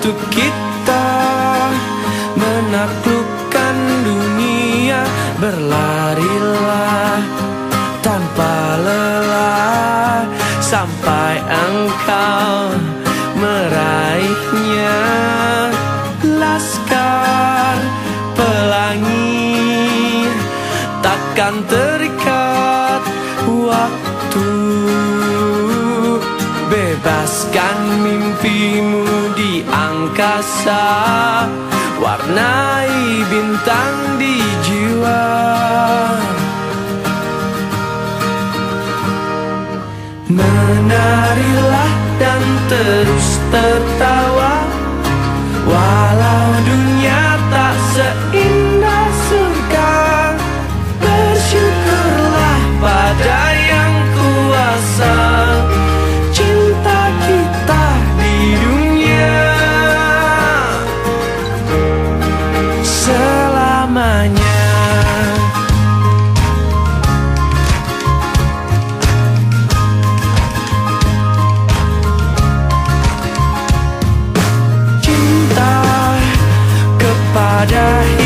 untuk kita menaklukkan dunia. Berlarilah tanpa lelah sampai engkau meraihnya. Laskar pelangi takkan terikat waktu. Bebaskan mimpimu di angkasa, warnai bintang di jiwa. Menarilah dan terus tertawa, walau dunia tak seindah surga. Bersyukurlah pada yang kuasa, cinta kita di dunia selamanya. Cinta kepada